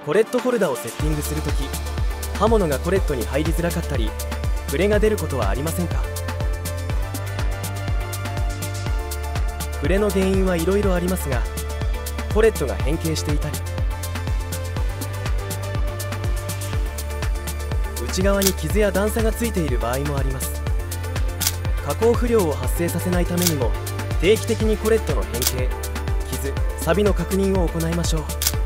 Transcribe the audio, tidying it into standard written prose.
コレットホルダーをセッティングするとき、刃物がコレットに入りづらかったり触れが出ることはありませんか？触れの原因はいろいろありますが、コレットが変形していたり、内側に傷や段差がついている場合もあります。加工不良を発生させないためにも定期的にコレットの変形、傷、錆の確認を行いましょう。